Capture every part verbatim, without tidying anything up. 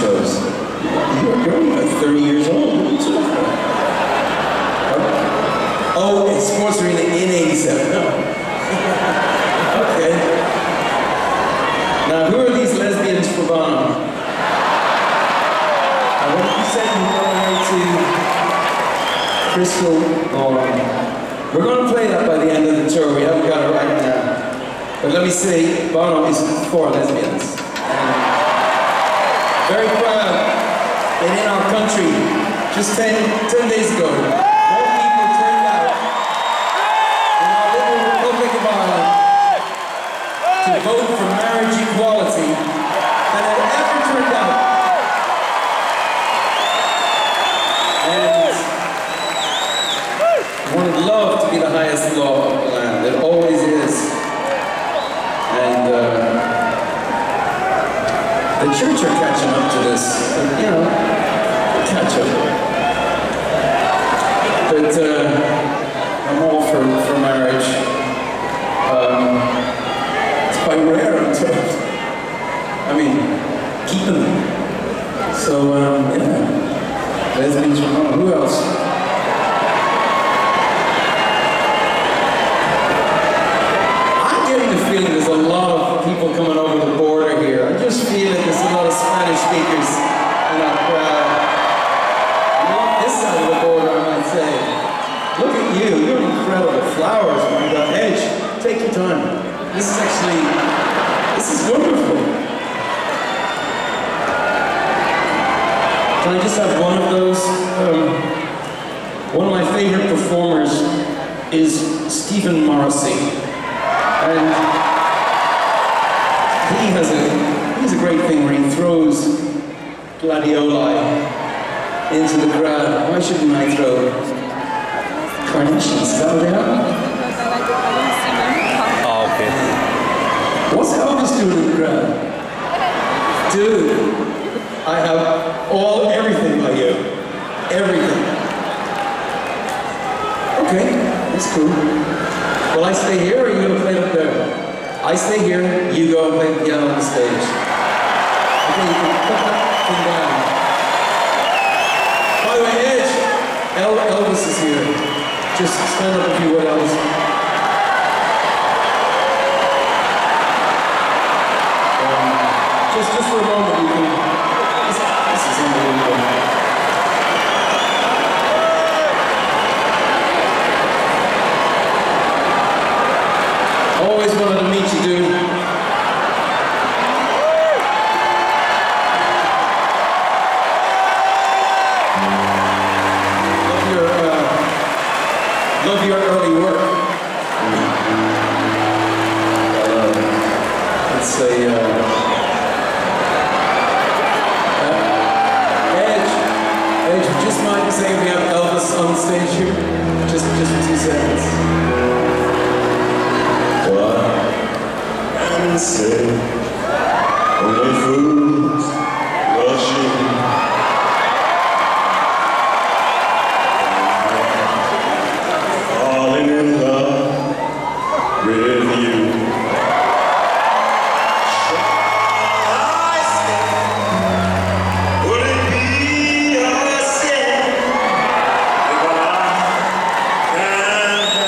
shows. You're only like thirty years old. Oh, it's Sports Arena in eighty-seven. No. Okay. Now, who are these lesbians for Bono? Now, what you said you were going to Crystal Ballroom. We're going to play that by the end of the tour. We haven't got it right now. But let me say, Bono is for lesbians. And very proud that in our country, just ten, ten days ago, more people turned out in our little Republic of Ireland to vote for marriage equality than had ever turned out. And one would love to be the highest law of the land. It always is. And uh, the church are catching up to this. And, you know, catch up. But uh, I'm all for, for marriage. Um, it's quite rare, I'm told. I mean, keeping them. So, um, yeah. Lesbians from home. Who else? There's a lot of people coming over the border here. I just feel that there's a lot of Spanish speakers in our crowd. Not this side of the border, I might say. Look at you, you're incredible. Flowers, my God. Edge, take your time. This is actually, this is wonderful. Can I just have one of those? Um, one of my favorite performers is Stephen Morrissey. And he has a, he has a great thing where he throws gladioli into the crowd. Why shouldn't I throw carnations? Is that what they are? Oh, okay. What's Elvis doing in the crowd? Dude, I have all, everything by you. Everything. Okay, that's cool. Will I stay here, or are you going to play up there? I stay here, you go and play the piano on the stage. Okay, you can put that thing down. By the way, Edge, El Elvis is here. Just stand up if you would, Elvis. Um, just, just for a moment, you can... This, this is unbelievable. Always wanted to meet you, dude. Love your, uh, love your early work. Uh, let's say, uh, uh, Edge, Edge, just mind saying we have Elvis on stage here? Just, just for two seconds. And say, only fools rushing, falling in love with you. Shall I say, would it be a sin if I can't?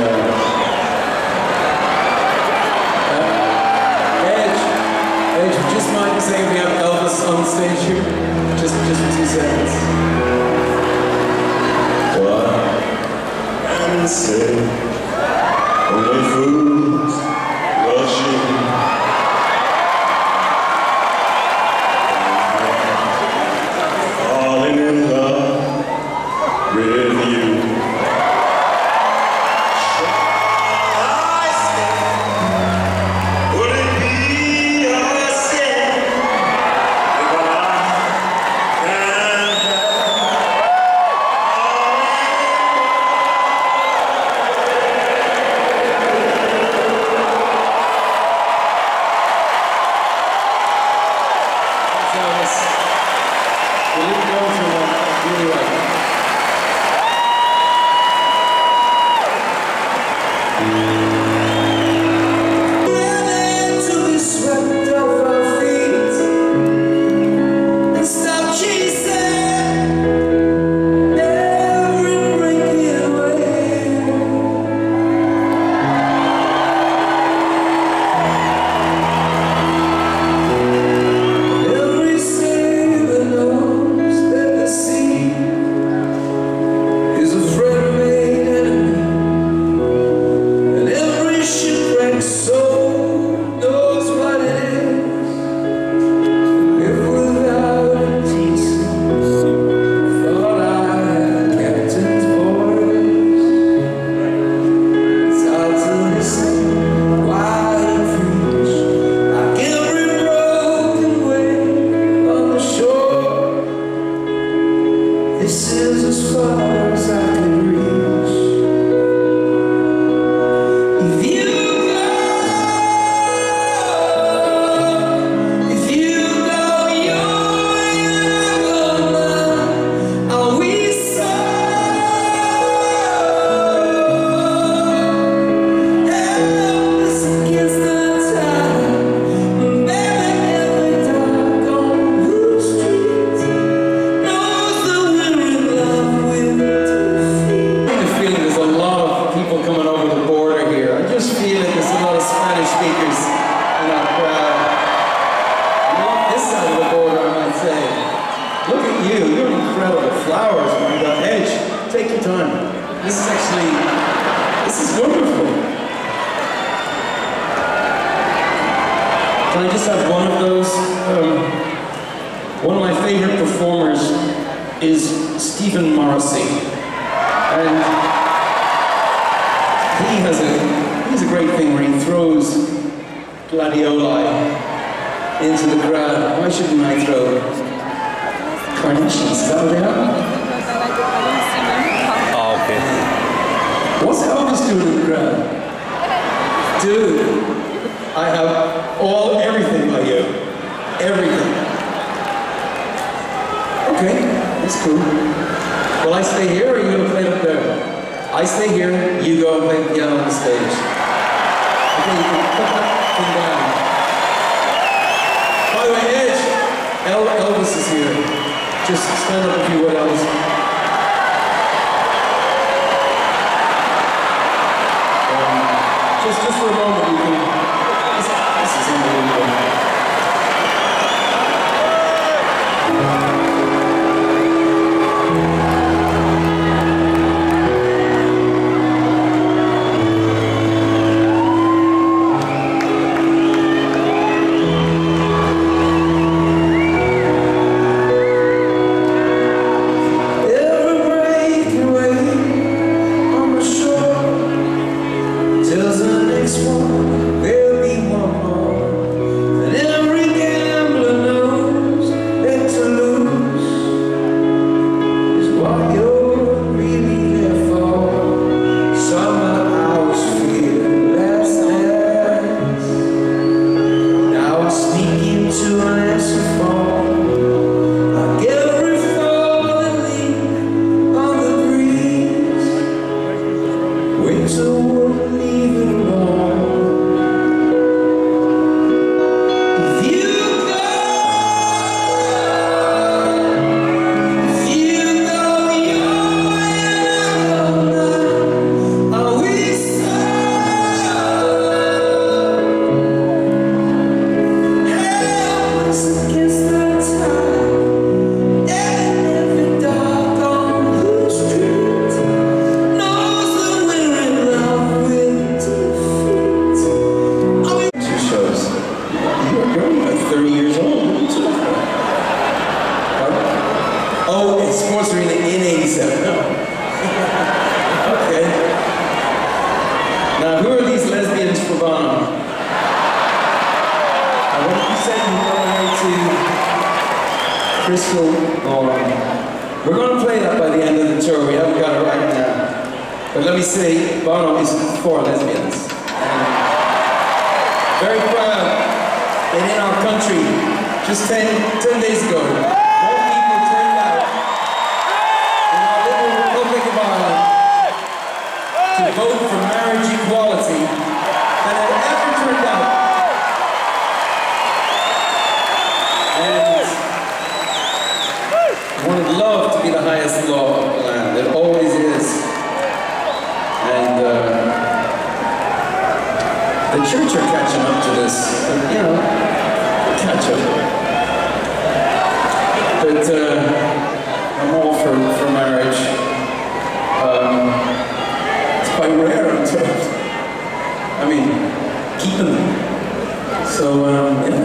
uh, Edge, Edge, would you just mind saying we have Elvis on stage here? Just, just for two seconds. What and say only fools rushing. Falling in love with you. This is actually, this is wonderful. Can I just have one of those? Um, one of my favorite performers is Stephen Morrissey. And he has a, he has a great thing where he throws gladioli into the crowd. Why shouldn't I throw carnations? Is that what they are? What's Elvis doing in the crowd? Dude, I have all, everything by you. Everything. Okay, that's cool. Will I stay here or are you going to play it up there? I stay here, you go and play the piano on the stage. Okay, you can put that thing down. By the way, Edge, El Elvis is here. Just stand up if you would, Elvis. Just, just for a moment, you can, this, this is unbelievable. Every breaking wave on the shore tells the next one there'll be one more, and every gambler knows that to lose is what you're really there for. Summer hours feel last night. Now I sneak into an answer phone, like every falling leaf on the breeze. Winter won't leave it alone. Bono. I want to send you all to Crystal. Or we're going to play that by the end of the tour. We haven't got it right now. But let me say, Bono is for lesbians. And very proud that in our country, just ten, ten days ago, more people turned out in our little Republic of Ireland to vote for marriage equality than had ever turned out. And one would love to be the highest law of the land. It always is. And uh, the church are catching up to this. But, you know, catch up. But uh, I'm all for, for marriage. Um, it's quite rare, I'm told. I mean, keeping them. So, um, yeah.